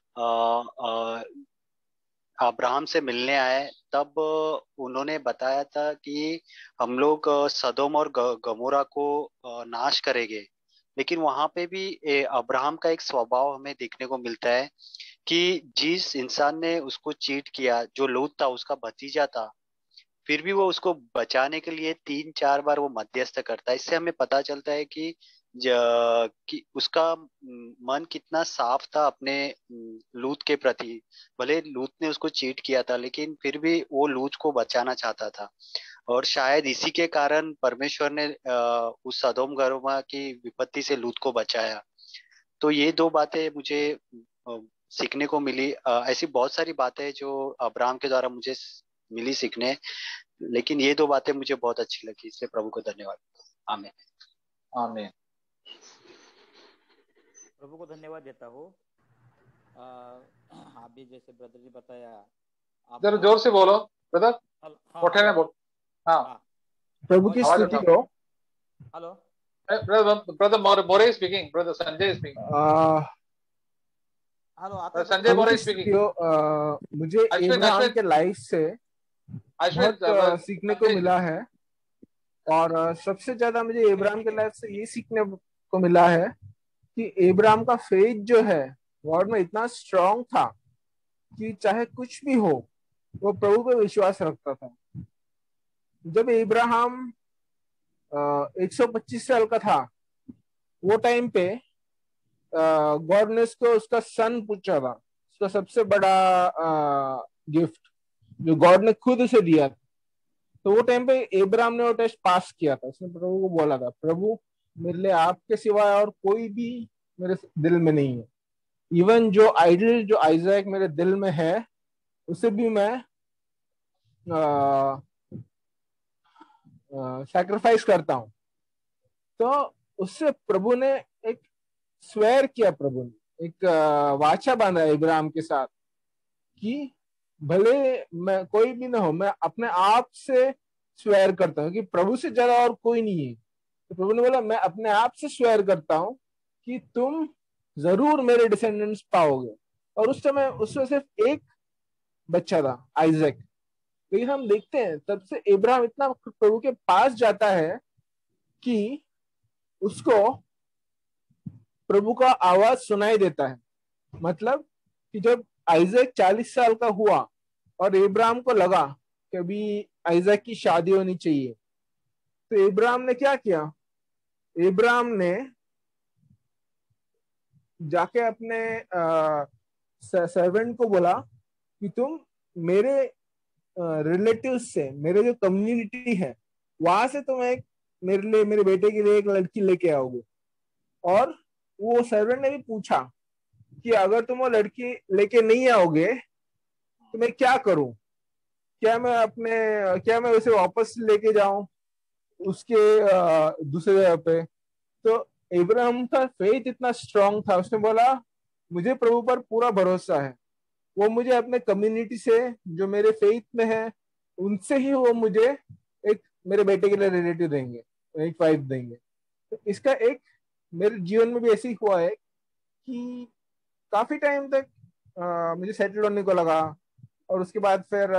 अब्राहम से मिलने आए, तब उन्होंने बताया था कि हम लोग सदोम और गमोरा को नाश करेंगे। लेकिन वहां पे भी अब्राहम का एक स्वभाव हमें देखने को मिलता है कि जिस इंसान ने उसको चीट किया, जो लूत था, उसका भतीजा था, फिर भी वो उसको बचाने के लिए 3-4 बार वो मध्यस्थ करता है। इससे हमें पता चलता है कि कि उसका मन कितना साफ था अपने लूत के प्रति। भले लूत ने उसको चीट किया था, लेकिन फिर भी वो लूत को बचाना चाहता था। और शायद इसी के कारण परमेश्वर ने उस सदोम गमोरा की विपत्ति से लूत को बचाया। तो ये दो बातें मुझे सीखने को मिली। ऐसी बहुत सारी बातें जो अब्राहम के द्वारा मुझे मिली सीखने, लेकिन ये दो बातें मुझे बहुत अच्छी लगी, इसलिए प्रभु को धन्यवाद। आमीन। आमीन। प्रभु को धन्यवाद देता हूँ। आप भी जैसे ब्रदर जी बताया, जरा जोर से बोलो ब्रदर, कोठे में बोल। हाँ, प्रभु की स्तुति हो। Hello brother More speaking, brother Sanjay speaking. Hello Sanjay More speaking. मुझे इब्राहिम के लाइफ से बहुत सीखने को मिला है, और सबसे ज्यादा मुझे इब्राहिम के लाइफ से ये सीखने को मिला है कि इब्राहिम का फेथ जो है गॉड में इतना स्ट्रांग था कि चाहे कुछ भी हो वो प्रभु पे विश्वास रखता था। जब इब्राहिम 125 साल का था, वो टाइम पे गॉड ने उसको उसका सन पूछा था, उसका सबसे बड़ा गिफ्ट जो गॉड ने खुद उसे दिया था। तो वो टाइम पे इब्राहिम ने वो टेस्ट पास किया था। उसने प्रभु को बोला था, प्रभु मेरे लिए आपके सिवाय और कोई भी मेरे दिल में नहीं है। इवन जो आइडल जो आइजैक मेरे दिल में है, उसे भी मैं सैक्रिफाइस करता हूँ। तो उससे प्रभु ने एक स्वेर किया, प्रभु ने एक वाचा बांधा इब्राहिम के साथ कि भले मैं कोई भी ना हो, मैं अपने आप से स्वेर करता हूँ कि प्रभु से ज्यादा और कोई नहीं है। तो प्रभु ने बोला, मैं अपने आप से स्वेर करता हूँ कि तुम जरूर मेरे डिसेंडेंट्स पाओगे। और उस समय उसमें सिर्फ एक बच्चा था, आइजैक। लेकिन हम देखते हैं तब से इब्राहिम इतना प्रभु के पास जाता है कि उसको प्रभु का आवाज सुनाई देता है। मतलब कि जब आइजैक 40 साल का हुआ और इब्राहिम को लगा कि अभी आइजैक की शादी होनी चाहिए, तो इब्राहिम ने क्या किया? इब्राहिम ने जाके अपने सर्वेंट को बोला कि तुम मेरे रिलेटिव से, मेरे जो कम्युनिटी है वहां से तुम एक मेरे लिए, मेरे बेटे के लिए एक लड़की लेके आओगे। और वो सर्वेंट ने भी पूछा कि अगर तुम वो लड़की लेके नहीं आओगे तो मैं क्या करूं? क्या मैं उसे वापस लेके जाऊं उसके दूसरे जगह पे? तो इब्राहिम का फेथ इतना स्ट्रांग था, उसने बोला मुझे प्रभु पर पूरा भरोसा है, वो मुझे अपने कम्युनिटी से जो मेरे फेथ में है उनसे ही वो मुझे एक मेरे बेटे के लिए रिलेटिव देंगे, एक वाइफ देंगे। तो इसका एक मेरे जीवन में भी ऐसे ही हुआ है कि काफी टाइम तक मुझे सेटल होने को लगा, और उसके बाद फिर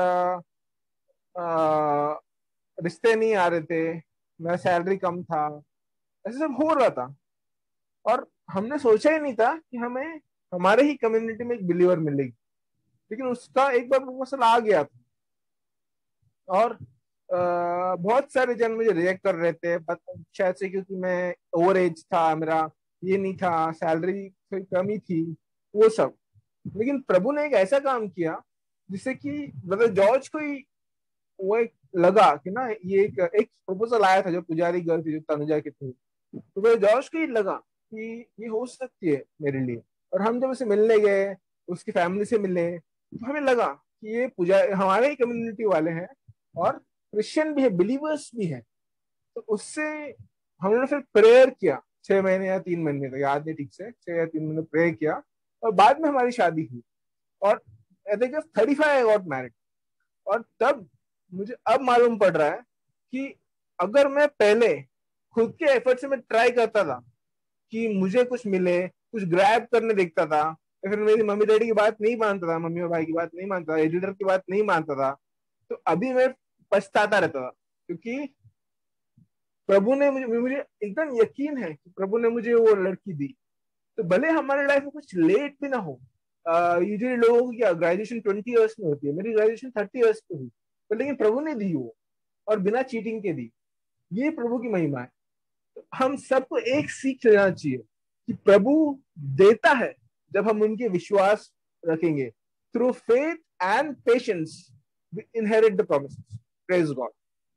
रिश्ते नहीं आ रहे थे, मेरा सैलरी कम था, ऐसे सब हो रहा था। और हमने सोचा ही नहीं था कि हमें हमारे ही कम्युनिटी में एक बिलीवर मिलेगी। लेकिन उसका एक बार प्रपोजल आ गया था, और बहुत सारे जन मुझे रिजेक्ट कर रहे थे, शायद से क्योंकि मैं ओवर एज था, मेरा ये नहीं था, सैलरी थोड़ी कमी थी, वो सब। लेकिन प्रभु ने एक ऐसा काम किया जिससे कि ब्रदर जॉर्ज को ही वो एक लगा कि ना ये एक प्रपोजल आया था जो पुजारी गर्ल थी जो तनुजा की थी, तो ब्रदर जॉर्ज को ही लगा कि ये हो सकती है मेरे लिए। और हम जब उसे मिलने गए, उसकी फैमिली से मिले, तो हमें लगा कि ये पूजा हमारे ही कम्युनिटी वाले हैं और क्रिश्चियन भी है, बिलीवर्स भी है। तो उससे हमने फिर प्रेयर किया 6 महीने या 3 महीने तक, याद नहीं ठीक से, 6 या 3 महीने प्रेयर किया और बाद में हमारी शादी हुई। और at the age of 35 I got married. और तब मुझे अब मालूम पड़ रहा है कि अगर मैं पहले खुद के एफर्ट से मैं ट्राई करता था कि मुझे कुछ मिले, कुछ ग्रैब करने देखता था, या फिर मेरी मम्मी डैडी की बात नहीं मानता था, मम्मी और भाई की बात नहीं मानता था, एडिटर की बात नहीं मानता था, तो अभी मैं पछताता रहता था। क्योंकि प्रभु ने मुझे एकदम यकीन है कि प्रभु ने मुझे वो लड़की दी। तो भले हमारे लाइफ में कुछ लेट भी ना हो, यूजुअली लोगों की क्या ग्रेजुएशन 20 ईयर्स में होती है, मेरी ग्रेजुएशन 30 ईयर्स पे हुई, तो लेकिन प्रभु ने दी वो, और बिना चीटिंग के दी। ये प्रभु की महिमा है। तो हम सबको एक सीख लेना चाहिए कि प्रभु देता है जब हम उनके विश्वास रखेंगे। Through faith and patience we inherit the promises. Praise God.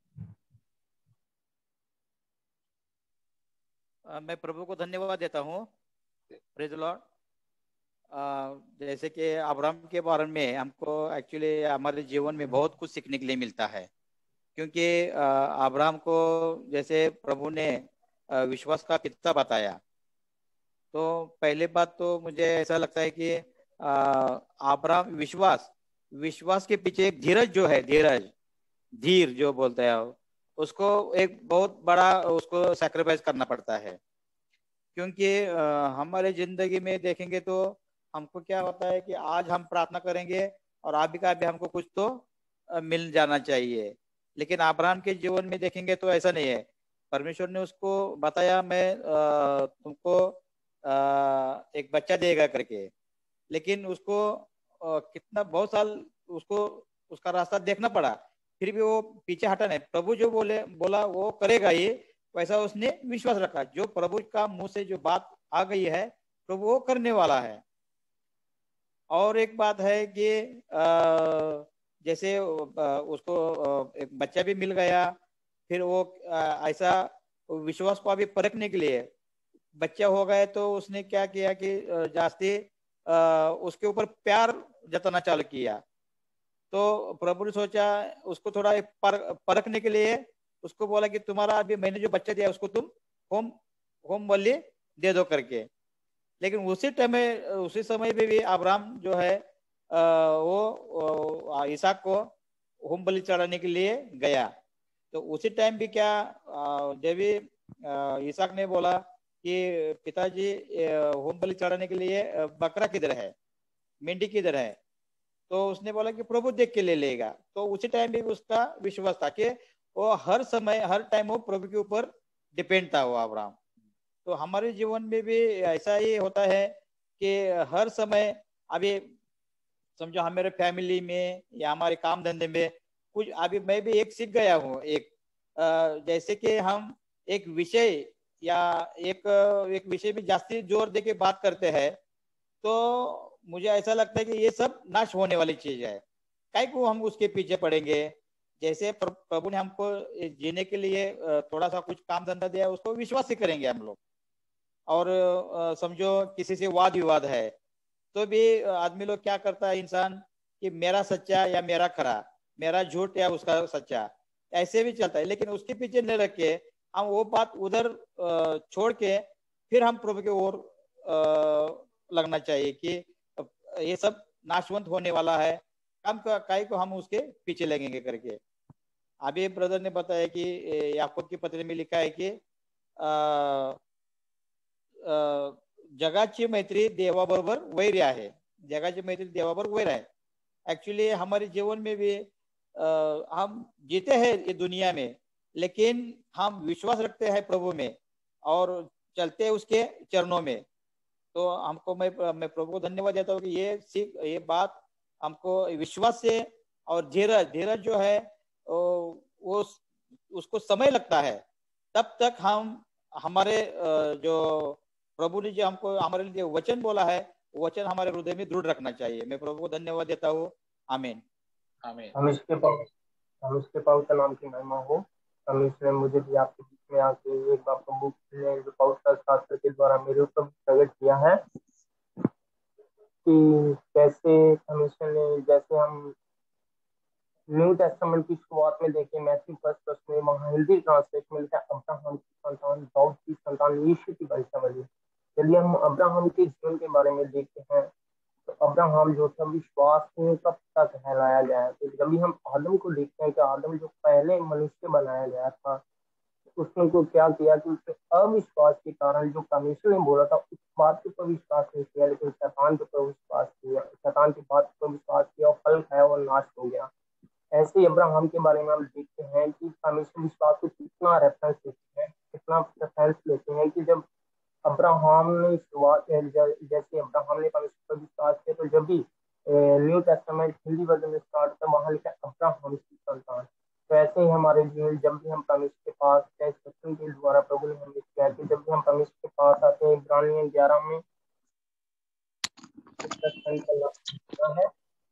मैं प्रभु को धन्यवाद देता हूँ। Praise Lord. जैसे कि अब्राहम के बारे में हमको एक्चुअली हमारे जीवन में बहुत कुछ सीखने के लिए मिलता है, क्योंकि अब्राहम को जैसे प्रभु ने विश्वास का किस्सा बताया, तो पहले बात तो मुझे ऐसा लगता है कि अब्राहम विश्वास के पीछे एक धीरज जो है, धीर जो बोलते हैं, उसको एक बहुत बड़ा उसको सैक्रिफाइस करना पड़ता है। क्योंकि हमारे जिंदगी में देखेंगे तो हमको क्या होता है कि आज हम प्रार्थना करेंगे और अभी का अभी हमको कुछ तो मिल जाना चाहिए, लेकिन अब्राहम के जीवन में देखेंगे तो ऐसा नहीं है। परमेश्वर ने उसको बताया मैं तुमको एक बच्चा देगा करके, लेकिन उसको कितना बहुत साल उसको उसका रास्ता देखना पड़ा, फिर भी वो पीछे हटा नहीं। प्रभु जो बोला वो करेगा ये, वैसा उसने विश्वास रखा। जो प्रभु का मुंह से जो बात आ गई है प्रभु वो करने वाला है। और एक बात है कि जैसे उसको एक बच्चा भी मिल गया, फिर वो ऐसा विश्वास को अभी परखने के लिए बच्चा हो गए तो उसने क्या किया कि जास्ती उसके ऊपर प्यार जताना चालू किया। तो प्रभु ने सोचा उसको थोड़ा परखने के लिए उसको बोला कि तुम्हारा अभी मैंने जो बच्चा दिया उसको तुम होम बलि दे दो करके। लेकिन उसी समय पे भी अब्राहम जो है वो इसहाक को होम बलि चढ़ाने के लिए गया। तो उसी टाइम भी क्या देवी इसहाक ने बोला कि पिताजी होम बलि चढ़ाने के लिए बकरा किधर है, मेंढी किधर है? तो उसने बोला कि प्रभु देख के ले लेगा। तो उसी टाइम भी उसका विश्वास था कि वो हर समय हर टाइम वो प्रभु के ऊपर डिपेंड था वो अब्राहम। तो हमारे जीवन में भी ऐसा ही होता है कि हर समय अभी समझो हमारे फैमिली में या हमारे काम धंधे में कुछ अभी मैं भी एक सीख गया हूँ। एक जैसे कि हम एक विषय या एक विषय में जास्ती जोर दे के बात करते हैं तो मुझे ऐसा लगता है कि ये सब नाश होने वाली चीज है। काहे को हम उसके पीछे पड़ेंगे? जैसे प्रभु ने हमको जीने के लिए थोड़ा सा कुछ काम धंधा दिया, उसको विश्वास से करेंगे हम लोग। और समझो किसी से वाद विवाद है तो भी आदमी लोग क्या करता है इंसान कि मेरा सच्चा या मेरा खरा, मेरा झूठ या उसका सच्चा, ऐसे भी चलता है। लेकिन उसके पीछे न रख के हम वो बात उधर छोड़ के फिर हम प्रभु की ओर लगना चाहिए कि ये सब नाशवंत होने वाला है, हम काहे को हम उसके पीछे लगेंगे करके। अभी ब्रदर ने बताया कि याकूब की पत्री में लिखा है कि जगाची मैत्री देवाबरोबर वैर आहे, जगाची मैत्री देवाबरोबर वैर आहे। एक्चुअली हमारे जीवन में भी हम जीते हैं ये दुनिया में, लेकिन हम विश्वास रखते हैं प्रभु में और चलते हैं उसके चरणों में। तो हमको मैं प्रभु को धन्यवाद देता हूँ कि ये बात हमको विश्वास से और धीरज जो है वो उसको समय लगता है, तब तक हम हमारे जो प्रभु ने जो हमको हमारे लिए वचन बोला है वचन हमारे हृदय में दृढ़ रखना चाहिए। मैं प्रभु को धन्यवाद देता हूँ। आमीन। आमीन। हम इसके पवित्र नाम की महिमा हो। हम इसने मुझे भी आपके बीच में आके एक बार प्रभु ने जो पवित्र शास्त्र के द्वारा मेरे ऊपर प्रकट किया है कि कैसे कमीशन ने, जैसे हम न्यू टेस्टामेंट की शुरुआत में देखें मैथ्यू 1 में, वहाँ हिंदी ट्रांसलेशन में लिखा अब्राहम की संतान, दाऊद की संतान, यीशु की वंशावली। यदि हम अब्राहम के जीवन के बारे में देखते हैं तो अब्राहम जो था विश्वासियों का पिता कहलाया गया है। तो जब भी हम आदम को देखते हैं कि आदम जो पहले मनुष्य बनाया गया था, उसने को क्या किया कि उसके अविश्वास के कारण जो परमेश्वर ने बोला था उस बात के ऊपर विश्वास नहीं किया, लेकिन शैतान के ऊपर विश्वास किया, शैतान की बात पर विश्वास किया और फल खाया और नाश हो गया। ऐसे ही अब्राहम के बारे में हम देखते हैं कि परमेश्वर विश्वास को कितना रेफरेंस लेते हैं, कितना रेफरेंस लेते हैं कि जब अब्राहम ने शुरुआत, जैसे अब्राहम ने परमेश्वर पर विश्वास किया, तो जब भी न्यू टेस्टामेंट हिंदी वर्जन में स्टार्ट था वहां लिखा अब्राहम की संतान। तो ऐसे ही हमारे जीवन, जब भी हम परमेश्वर के पास, चाहे सत्संग के द्वारा प्रभु ने हमें किया कि जब भी हम परमेश्वर के पास आते हैं, इब्रानियन 11 में है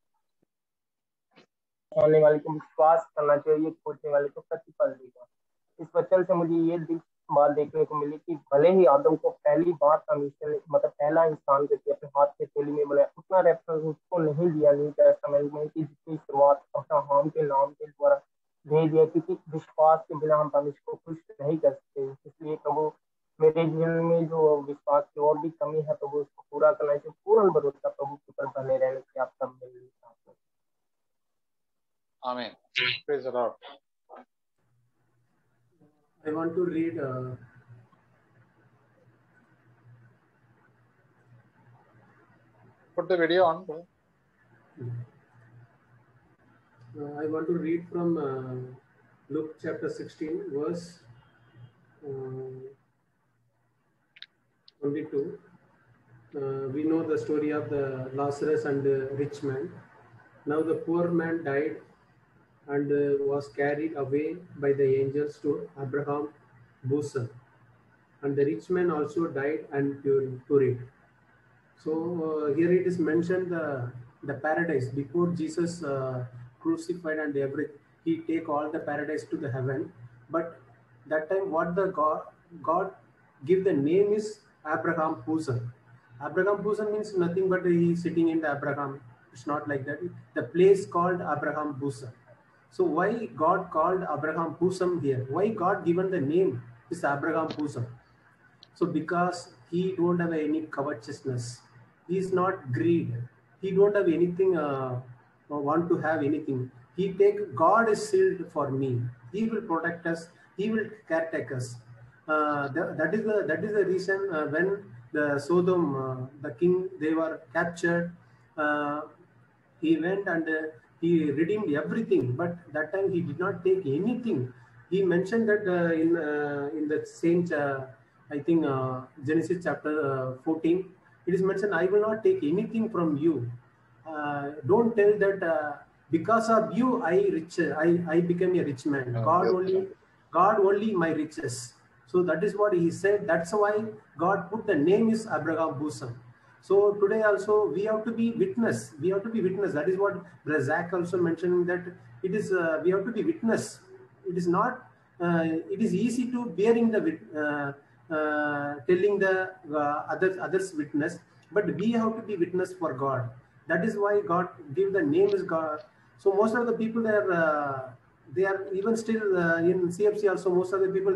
आने वाले को विश्वास करना चाहिए, खोजने वाले को प्रतिफल देगा। इस वचन से मुझे ये बात देखने को मिली कि भले ही आदम को पहली बार परमेश्वर ने, मतलब पहला इंसान करके अपने हाथ के थैली में बनाया, उतना रेफरेंस उसको नहीं दिया न्यू टेस्टामेंट में कि जितनी शुरुआत अब्राहम के नाम के द्वारा दे दिया, क्योंकि विश्वास के बिना हम परमेश्वर को खुश नहीं कर सकते। इसलिए प्रभु मेरे जीवन में जो विश्वास की और भी कमी है, प्रभु उसको पूरा करना चाहिए। पूर्ण भरोसा प्रभु के ऊपर बने रहने की आप सब मिल। Amen. Praise the Lord. I want to read Put the video on. I want to read from Luke chapter 16 verse 22. We know the story of the Lazarus and the rich man. Now the poor man died and was carried away by the angels to Abraham's bosom. And the rich man also died and buried. So here it is mentioned the paradise before Jesus crucified and everything. He take all the paradise to the heaven. But that time what the God give the name is Abraham bosom. Abraham bosom means nothing but he is sitting in the Abraham. It's not like that. The place called Abraham bosom. So why God called Abraham bosom here? Why God given the name is Abraham bosom? So because he don't have any covetousness. He is not greed. He don't have anything, want to have anything. He take, God is sealed for me. He will protect us. He will caretake us. That is the reason when the Sodom, the king, they were captured. He went and he redeemed everything, but that time he did not take anything. He mentioned that in the same, I think Genesis chapter 14, it is mentioned, I will not take anything from you. Don't tell that because of you I became a rich man. God only my riches. So that is what he said. That's why God put the name is Abraham bosom. So today also we have to be witness. We have to be witness. That is what Brother Zach also mentioning, that it is we have to be witness. It is not. It is easy to bearing the telling the others witness, but we have to be witness for God. That is why God give the name is God. So most of the people they are even still in CFC also. Most of the people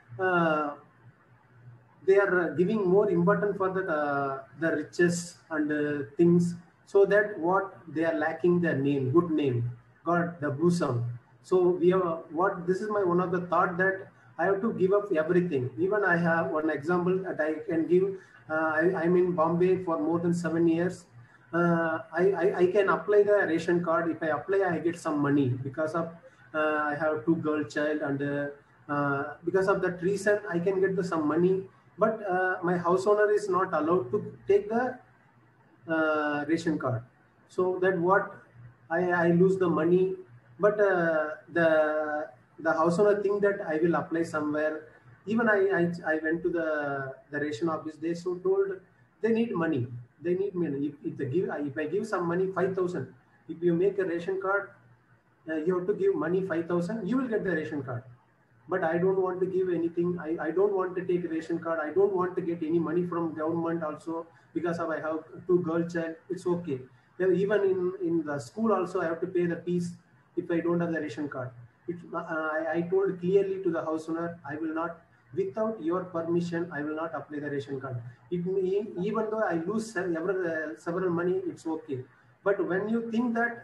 they are giving more important for the riches and things, so that what they are lacking the name, good name, God, the bosom. So we have this is my one of the thought that I have to give up everything. Even I have one example that I can give. I'm in Bombay for more than 7 years. I can apply the ration card. If I apply, I get some money because of I have 2 girl child, and because of that reason I can get some money. But my house owner is not allowed to take the ration card. So that what I lose the money. But the house owner think that I will apply somewhere. Even I went to the ration office. They so told they need money. they need money. If I give some money 5,000, if you make a ration card, you have to give money 5,000. You will get the ration card. But I don't want to give anything. I don't want to take a ration card. I don't want to get any money from government also, because I have 2 girl child. It's okay. Even in the school also, I have to pay the fees if I don't have the ration card. I told clearly to the house owner, I will not, without your permission, I will not apply the ration card. Even though I lose several money, it's okay. But when you think that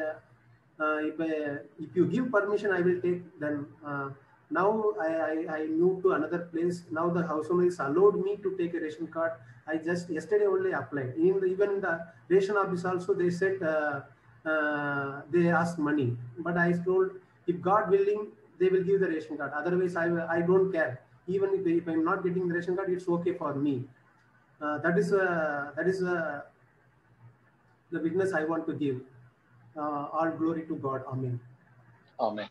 if you give permission, I will take, then now I moved to another place. Now the house owner is allowed me to take a ration card. I just yesterday only applied. Even in the ration office also, they said they asked money. But I told, if God willing, they will give the ration card. Otherwise, I don't care. Even if I'm not getting the ration card, it's okay for me. That is the witness I want to give. All glory to God. Amen. Amen.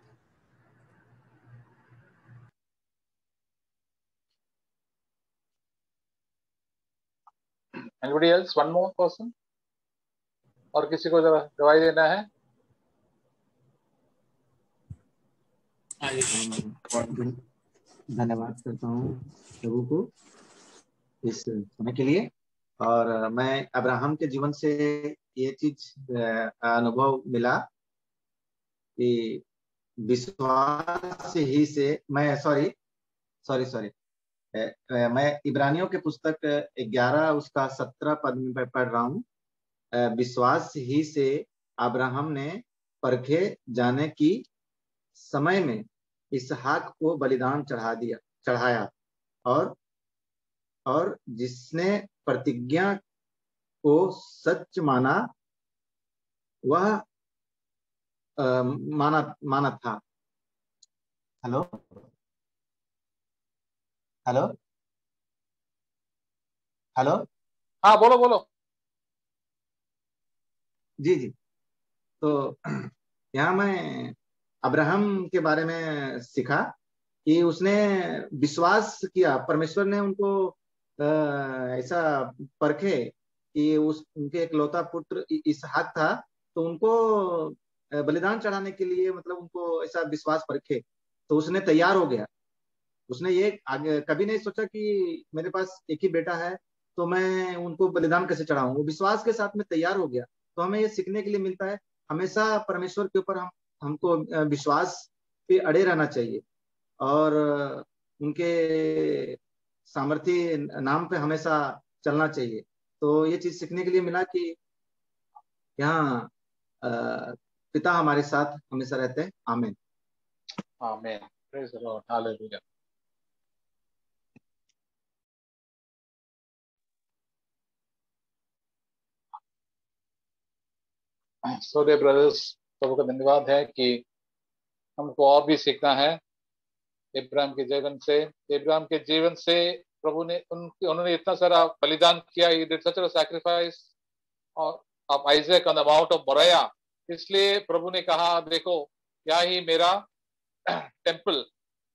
Anybody else? One more person? और किसी को दवाई देना है? धन्यवाद करता हूँ प्रभु को इस समय के लिए। और मैं अब्राहम के जीवन से ये चीज अनुभव मिला कि विश्वास ही से मैं मैं इब्रानियों के पुस्तक 11 उसका 17 पद में पढ़ रहा हूँ। विश्वास ही से अब्राहम ने परखे जाने की समय में इसहाक को बलिदान चढ़ाया और जिसने प्रतिज्ञा को सच माना वह माना था। हेलो हेलो हेलो हाँ बोलो। जी तो यहाँ मैं अब्राहम के बारे में सीखा कि उसने विश्वास किया। परमेश्वर ने उनको ऐसा परखे कि उनके इकलौता पुत्र इसहाक था, तो उनको बलिदान चढ़ाने के लिए मतलब उनको ऐसा विश्वास परखे, तो उसने तैयार हो गया। उसने ये कभी नहीं सोचा कि मेरे पास एक ही बेटा है तो मैं उनको बलिदान कैसे चढ़ाऊं। वो विश्वास के साथ में तैयार हो गया। तो हमें ये सीखने के लिए मिलता है, हमेशा परमेश्वर के ऊपर हमको विश्वास पे अड़े रहना चाहिए और उनके सामर्थ्य नाम पे हमेशा चलना चाहिए। तो ये चीज सीखने के लिए मिला कि यहाँ पिता हमारे साथ हमेशा रहते हैं। आमीन। आमीन। Praise the Lord. Hallelujah. So dear brothers, प्रभु का धन्यवाद है कि हमको और भी सीखना है इब्राहिम के जीवन से। इब्राहिम के जीवन से प्रभु ने उन्होंने इतना सारा बलिदान किया। He did such a sacrifice of Isaac on the Mount of Moriah। इसलिए प्रभु ने कहा, देखो यहाँ ही मेरा टेम्पल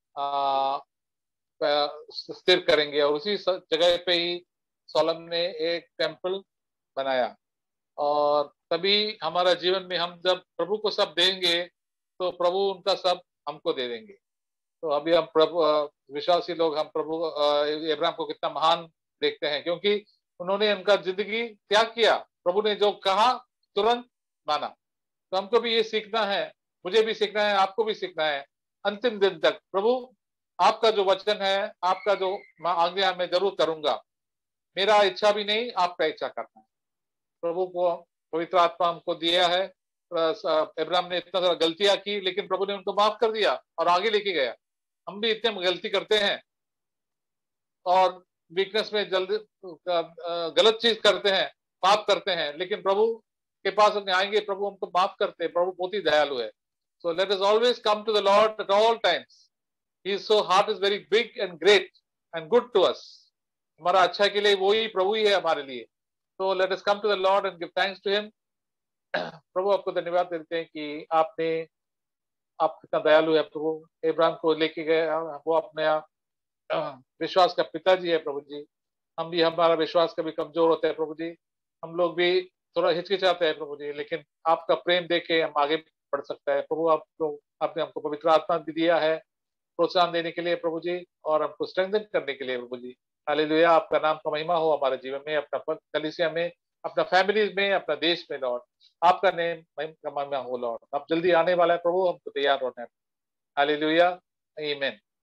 स्थिर करेंगे, और उसी जगह पे ही सोलोमन ने एक टेम्पल बनाया। और तभी हमारा जीवन में हम जब प्रभु को सब देंगे तो प्रभु उनका सब हमको दे देंगे। तो अभी हम प्रभु विश्वासी लोग हम प्रभु इब्राहिम को कितना महान देखते हैं, क्योंकि उन्होंने उनका जिंदगी त्याग किया। प्रभु ने जो कहा तुरंत माना। तो हमको भी ये सीखना है, मुझे भी सीखना है, आपको भी सीखना है। अंतिम दिन तक प्रभु आपका जो वचन है, आपका जो आज्ञा मैं जरूर करूंगा। मेरा इच्छा भी नहीं, आपका इच्छा करना है। प्रभु को पवित्र आत्मा हमको दिया है। इब्राहिम ने इतना सारा गलतियां की, लेकिन प्रभु ने उनको माफ कर दिया और आगे लेके गया। हम भी इतने गलती करते हैं और वीकनेस में जल्दी गलत चीज करते हैं, पाप करते हैं, लेकिन प्रभु के पास हम आएंगे, प्रभु हमको माफ करते हैं। प्रभु बहुत ही दयालु है। So let us always come to the Lord at all times. His heart is very big and great and good to us। हमारा अच्छा के लिए वही प्रभु ही है हमारे लिए। So let us come to the Lord and give thanks to him। प्रभु आपको धन्यवाद देते हैं कि आप कितना दयालु है प्रभु। इब्राहिम को लेके गए, वो अपने विश्वास का पिताजी है प्रभु जी। हम भी, हमारा विश्वास कभी कमजोर होता है प्रभु जी, हम लोग भी थोड़ा हिचकिचाते हैं प्रभु जी, लेकिन आपका प्रेम देख के हम आगे बढ़ सकते हैं प्रभु। आप लोग आपने हमको पवित्र आत्मा भी दिया है प्रोत्साहन देने के लिए प्रभु जी, और हमको स्ट्रेंथन करने के लिए प्रभु जी। हालेलुया, आपका नाम का महिमा हो हमारे जीवन में, अपना कलीसिया में, अपना फैमिलीज में, अपना देश में लॉर्ड। आपका नेम महिमा हो लॉर्ड। अब जल्दी आने वाला है प्रभु, हमको तैयार होना है। हालेलुया, आमीन।